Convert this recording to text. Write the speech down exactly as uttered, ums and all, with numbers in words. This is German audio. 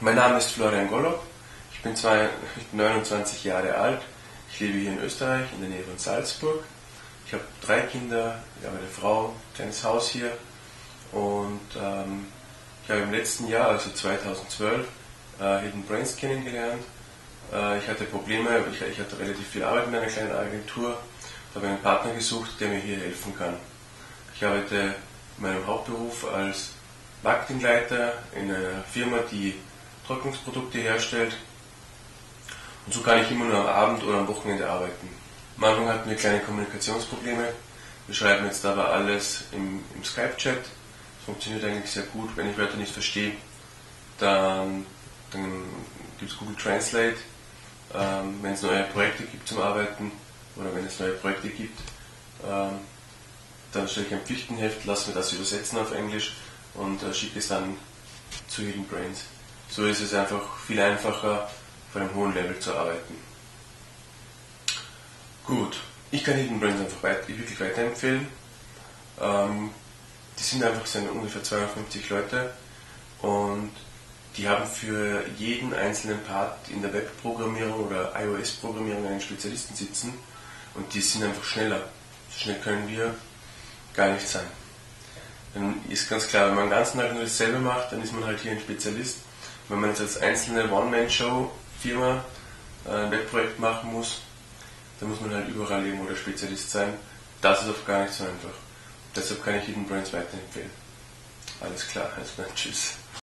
Mein Name ist Florian Gollob, ich bin neunundzwanzig Jahre alt, ich lebe hier in Österreich, in der Nähe von Salzburg. Ich habe drei Kinder, ich habe eine Frau, ein kleines Haus hier und ähm, ich habe im letzten Jahr, also zweitausendzwölf, äh, Hidden Brains kennengelernt. Äh, ich hatte Probleme, ich, ich hatte relativ viel Arbeit in einer kleinen Agentur, habe einen Partner gesucht, der mir hier helfen kann. Ich arbeite in meinem Hauptberuf als Marketingleiter in einer Firma, die Trocknungsprodukte herstellt, und so kann ich immer nur am Abend oder am Wochenende arbeiten. Am Anfang hatten wir kleine Kommunikationsprobleme, wir schreiben jetzt aber alles im, im Skype-Chat, das funktioniert eigentlich sehr gut. Wenn ich Wörter nicht verstehe, dann, dann gibt es Google Translate. Ähm, wenn es neue Projekte gibt zum Arbeiten oder wenn es neue Projekte gibt, ähm, dann stelle ich ein Pflichtenheft, lasse mir das übersetzen auf Englisch und äh, schicke es dann zu Hidden Brains. So ist es einfach viel einfacher, auf einem hohen Level zu arbeiten. Gut, ich kann Hidden Brains einfach weit, wirklich weiterempfehlen. Ähm, die sind einfach, sind ungefähr zweihundertfünfzig Leute und die haben für jeden einzelnen Part in der Webprogrammierung oder iOS-Programmierung einen Spezialisten sitzen und die sind einfach schneller. So schnell können wir gar nicht sein. Dann ist ganz klar, wenn man den ganzen Tag nur dasselbe macht, dann ist man halt hier ein Spezialist. Wenn man jetzt als einzelne One-Man-Show-Firma ein Webprojekt machen muss, dann muss man halt überall irgendwo der Spezialist sein. Das ist oft gar nicht so einfach. Deshalb kann ich Hidden Brains weiterempfehlen. Alles klar, also dann tschüss.